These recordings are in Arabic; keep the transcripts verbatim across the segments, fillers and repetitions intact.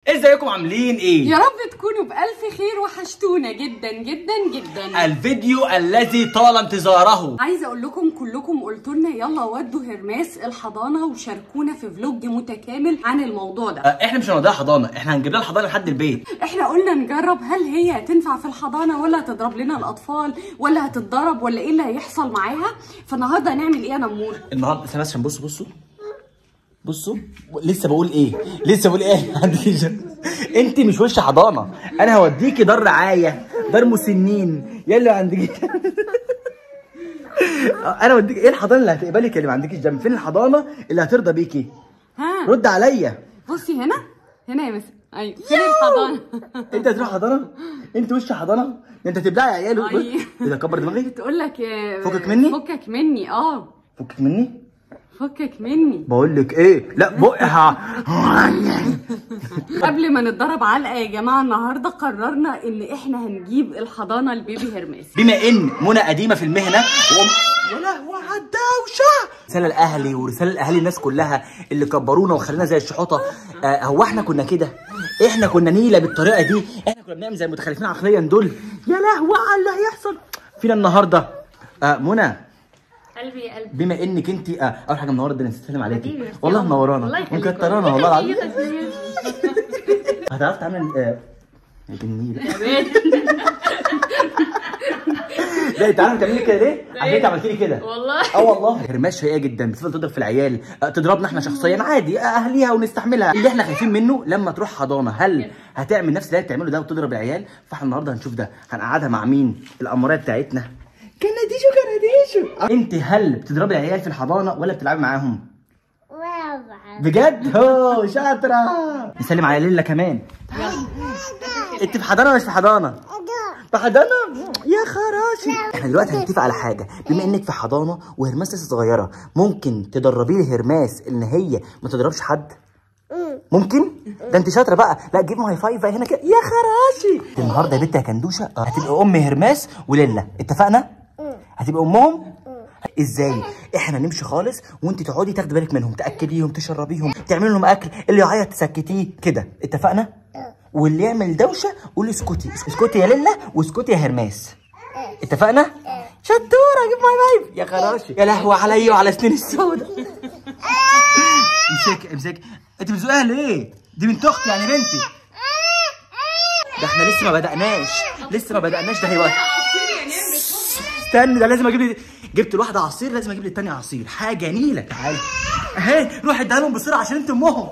ازيكم عاملين ايه؟ يا رب تكونوا بألف خير، وحشتونا جدا جدا جدا. الفيديو الذي طال انتظاره. عايزه اقول لكم كلكم قلتوا لنا يلا ودوا هرماس الحضانه وشاركونا في فلوج متكامل عن الموضوع ده. احنا مش هنوديها حضانه، احنا هنجيب لها الحضانه لحد البيت. احنا قلنا نجرب هل هي هتنفع في الحضانه ولا هتضرب لنا الاطفال ولا هتتضرب ولا ايه اللي هيحصل معاها. فالنهارده هنعمل ايه يا نمور؟ النهارده ثانيه بس عشان بصوا بصوا بصوا لسه بقول ايه؟ لسه بقول ايه؟ انت مش وش حضانه، انا هوديكي دار رعايه، دار مسنين، يلا عندك انا هوديك ايه الحضانه اللي هتقبلك اللي ما عندكيش دم؟ فين الحضانه اللي هترضى بيكي؟ ها رد عليا. بصي هنا هنا يا مسا. ايوه فين الحضانه؟ انت هتروح حضانه؟ انت وش حضانه؟ انت هتبدعي يا عيال. ايه ده كبر دماغي. تقول لك فكك مني، فكك مني. اه فكك مني، فكك مني. بقول لك ايه؟ لا بقها. قبل ما نتضرب علقه يا جماعه، النهارده قررنا ان احنا هنجيب الحضانه لبيبي هرماس، بما ان منى قديمه في المهنه و... يا لهوي على الدوشه. رساله لاهلي ورساله لاهالي الناس كلها اللي كبرونا وخلينا زي الشحوطه. آه هو احنا كنا كده؟ احنا كنا نيله بالطريقه دي؟ احنا كنا بنعمل زي المتخلفين عقليا دول؟ يا لهوي على اللي هيحصل فينا النهارده. آه منى قلبي يا قلبي، بما انك انت آه اول حاجه منوره الدنيا، نسلم عليكي والله، والله منورانا ومكترانا والله العظيم. هتعرفي تعمل آه النيل. لا انت عارفه تعملي كده ليه؟ عشان انت عملتي لي كده والله. اه والله هرماس شقيه جدا، بتفضل تضرب في العيال، تضربنا احنا شخصيا عادي اهليها ونستحملها. اللي احنا خايفين منه لما تروح حضانه، هل هتعمل نفس اللي بتعمله ده وتضرب العيال؟ فاحنا النهارده هنشوف ده، هنقعدها مع مين؟ الاماريه بتاعتنا كنديشو كنديشو. انت هل بتضربي العيال في الحضانه ولا بتلعبي معاهم؟ بجد؟ اوه شاطره. نسلم على ليلى كمان. انت في حضانه ولا مش في حضانه؟ في حضانه يا خراشي. احنا دلوقتي هنتفق على حاجه، بما انك في حضانه وهرماس لسه صغيره، ممكن تدربي لي هرماس ان هي ما تضربش حد؟ ممكن؟ ده انت شاطره بقى. لا جيب هاي فايف هنا كده يا خراشي. النهارده يا بنتي يا كندوشه هتبقى ام هرماس وليلى، اتفقنا؟ هتبقى امهم؟ ازاي؟ احنا نمشي خالص وانت تقعدي تاخدي بالك منهم، تاكليهم، تشربيهم، تعملي لهم اكل، اللي يعيط تسكتيه كده، اتفقنا؟ واللي يعمل دوشه قولي اسكتي، اسكتي يا ليلى واسكتي يا هرماس، اتفقنا؟ شطوره. جيب ماي فايف يا خراشي. يا لهوي عليا وعلى سنين السودا. امسكي امسكي. انت بتزقها ليه؟ دي بنت اختي يعني بنتي. ده احنا لسه ما بدأناش، لسه ما بدأناش. ده هي استنى، ده لازم اجيب لي، جبت الواحده عصير لازم اجيب لي الثانيه عصير، حاجه نيله. تعالي اهي روح اديها لهم بسرعه عشان انت امهم.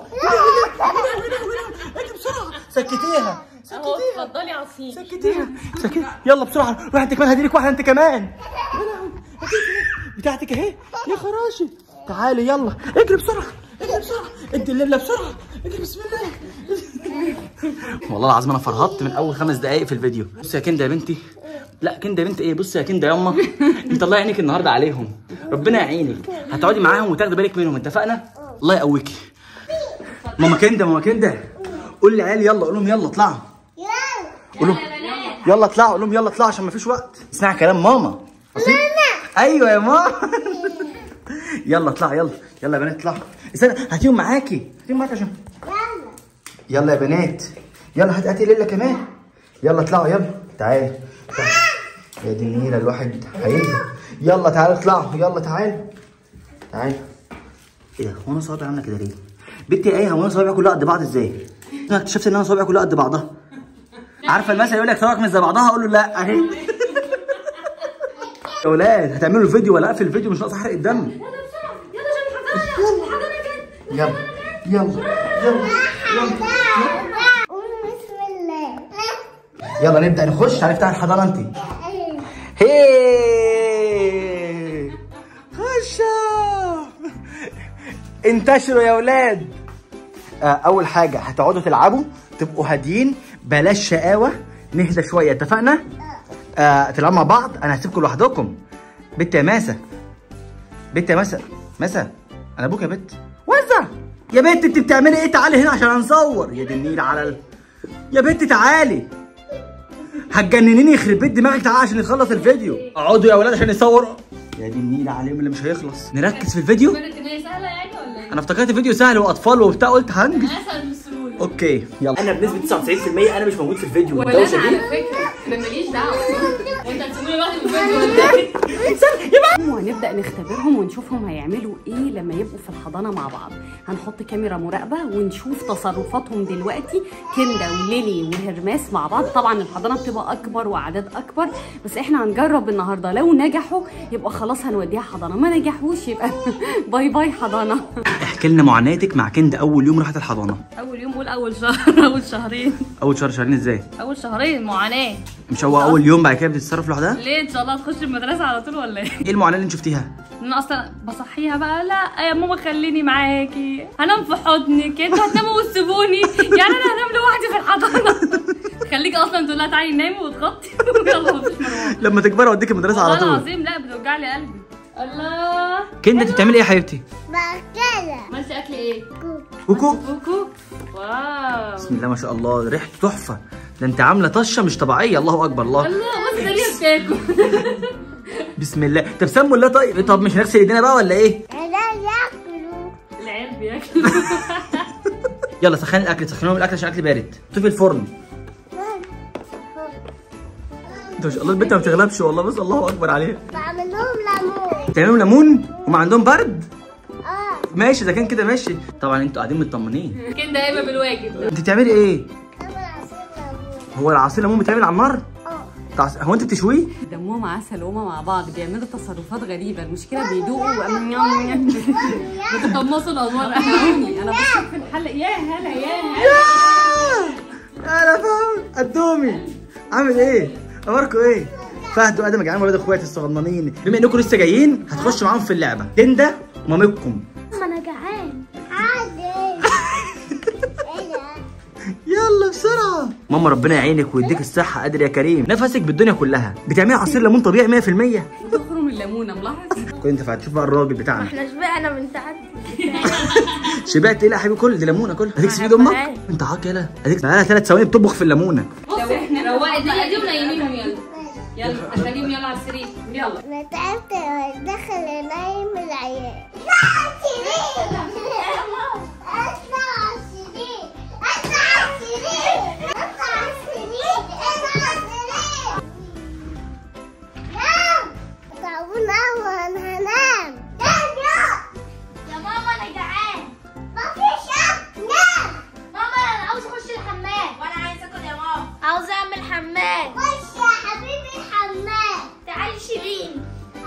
انت بسرعه سكتيها اهو اتفضلي عصير. سكتيها سكتيها يلا بسرعه. روح انت كمان، هديلك واحده انت كمان بتاعتك اهي يا خراشي. تعالي يلا اجري بسرعه، اجري بسرعه، ادي الليله بسرعه، اجري بسم الله. والله العظيم انا فرهطت من اول خمس دقايق في الفيديو. بصي يا كنده يا بنتي، لا كنده يا بنتي ايه، بصي يا كنده ياما، انت الله يعينك النهارده عليهم، ربنا يعينك. هتقعدي معاهم وتاخدي بالك منهم، اتفقنا؟ الله يقويكي. ماما كنده ماما كنده قول للعيال يلا، قول لهم يلا اطلعوا، قول لهم يلا اطلعوا، قول لهم يلا اطلعوا عشان مفيش وقت. اسمعي كلام ماما. ماما ايوه يا ماما. يلا اطلعوا، يلا يلا يا بنات اطلعوا. استنى هاتيهم معاكي، هاتيهم معاكي عشان يلا يلا يا بنات، يلا هات هاتي ليلى كمان، يلا اطلعوا يلا. تعالي يا دي النيله الواحد هينزل. يلا تعالوا اطلعوا، يلا تعالوا تعالوا. ايه ده؟ هو انا صوابعي عامله كده ليه؟ بنتي ايه، هو انا صوابعي كلها قد بعض ازاي؟ انا اكتشفت ان انا صوابعي كلها قد بعضها. عارفه المثل يقول لك صوابعك مش زي بعضها، اقول له لا اهي. يا ولاد هتعملوا الفيديو ولا اقفل الفيديو؟ مش ناقص احرق الدم. يلا بسرعه يلا عشان الحضانه، الحضانه كده. يلا يلا يلا يلا يلا نبدأ نخش. هنفتح الحضانة انت. هي خشوا انتشروا يا ولاد. آه أول حاجة هتقعدوا تلعبوا، تبقوا هاديين، بلاش شقاوة، نهدى شوية، اتفقنا؟ آه تلعبوا مع بعض، أنا هسيبكم لوحدكم. بت يا ماسة، بت يا ماسة، ماسة أنا أبوك يا بت. وزع يا بت، أنت بتعملي إيه؟ تعالي هنا عشان هنصور. يا دي النيل على ال... يا بت تعالي، هتجننيني يخرب بيت دماغك. تعالى عشان نخلص الفيديو. اقعدوا يا ولاد عشان نصور. يا دي النيل عليهم اللي مش هيخلص. نركز في الفيديو. كانت هي سهله يعني ولا ايه؟ انا افتكرت الفيديو سهل واطفال وبتاع، قلت هنجز. اسهل من السهوله. اوكي يلا. انا بنسبه تسعة وتسعين في المية انا مش موجود في الفيديو. ولا انا على فكره انا ماليش دعوه. وانت هتسيبوني لوحدي في الفيديو ولا ايه؟ وهنبدا نختبرهم ونشوفهم هيعملوا ايه لما يبقوا في الحضانه مع بعض. هنحط كاميرا مراقبه ونشوف تصرفاتهم دلوقتي، كندا وليلي وهرماس مع بعض. طبعا الحضانه بتبقى اكبر واعداد اكبر، بس احنا هنجرب النهارده. لو نجحوا يبقى خلاص هنوديها حضانه، ما نجحوش يبقى باي باي حضانه. احكي لنا معاناتك مع كندا اول يوم راحت الحضانه. اول يوم قول اول شهر اول شهرين. اول شهر شهرين ازاي؟ اول شهرين معاناه. مش هو اول يوم بعد كده بتتصرف لوحدها؟ ليه ان شاء الله تخش المدرسه على طول ولا ايه؟ ايه المعاناه اللي انت شفتيها؟ انا اصلا بصحيها بقى، لا يا ماما خليني معاكي، هنام في حضنك، انتوا هتناموا وتسيبوني، يعني انا هنام لوحدي في الحضانه. خليكي اصلا تقول لها تعالي نامي وتغطي ويلا مفيش مروح. لما تكبري اوديك المدرسه على طول. والله العظيم لا بتوجع لي قلبي. الله كندا انت بتعملي ايه يا حبيبتي؟ باكلة. عملتي اكل ايه؟ كوكو. كوكو. واو بسم الله ما شاء الله، ريحته تحفه. ده انت عامله طشه مش طبيعيه. الله اكبر. الله الله بص ده ليه بتاكل. بسم الله. طب سموا الله. طيب طب مش هنغسل ايدينا بقى ولا ايه؟ أنا ياكلوا. العيال بياكلوا. يلا سخني الاكل، سخنيهم الاكل عشان الاكل بارد. طفي الفرن. انت ما شاء الله البنت ما بتغلبش والله. بص الله اكبر عليها. بعمل لهم ليمون. بتعملوا ليمون وما عندهم برد؟ اه. ماشي اذا كان كده ماشي. طبعا انتوا قاعدين مطمنين. كندا قايمه بالواجب. انت بتعملي ايه؟ بعمل عصير ليمون. هو العصير ليمون بيتعمل على النار؟ اه. تعص... هو انت بتشويه؟ دمهم عسل وهما مع بعض بيعملوا تصرفات غريبه. المشكله بيدوقوا بتقمصوا الادوار. انا بشوف في الحلقه. يا هلا يا هلا. انا فاهم. قدومي عامل ايه؟ اخباركم ايه؟ فهد وادم يا جدعان ولاد اخواتي الصغننين. بما انكم لسه جايين هتخشوا معاهم في اللعبه. كندا مامتكم. ما انا جعان. عادي. ايه ده؟ يلا بسرعه. ماما ربنا يعينك ويديك الصحه. قادر يا كريم نفسك بالدنيا كلها. بتعملي عصير ليمون طبيعي مية في المية. تخرم الليمونه ملاحظ. كنت ينفع تشوف بقى الراجل بتاعنا. احنا شبعنا من تعدي. شبعت ايه؟ لا يا حبيبي كل دي ليمونه كل. اديك سيد امك. انت عاق يلا. اديك بقى لها ثلاث ثواني بتطبخ في الليمونه. بص احنا روقي الدنيا دي ونيميهم. يلا يلا خليهم يلا على السرير يلا. انا تعبت دخل انام العيال. لا سرير. اطلع على السرير. اطلع على السرير. اطلع على السرير. اطلع على السرير. نام. تعبونا وانا هنام. نام يا. يا ماما انا جعان. مفيش اكل. نام. ماما انا عاوز اخش الحمام. وانا عايزه اكل يا ماما. عاوزه اعمل حمام. خش يا حبيبي الحمام. تعالي شيليني.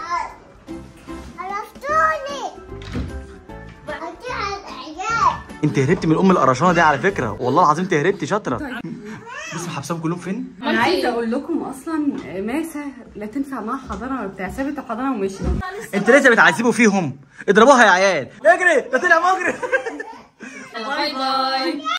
عرفتوني. بقيتي على العيال. انت هربتي من ام القرشانه دي على فكره. والله العظيم انت هربتي شاطره. بص حبسهم كلهم فين؟ انا عايزه اقول لكم اصلا ماسه لا تنفع معاها حضانه ولا بتاع. سابت الحضانه ومشيت. انت لسه بتعذبوا فيهم. اضربوها يا عيال. اجري ده طلع مجري. باي باي.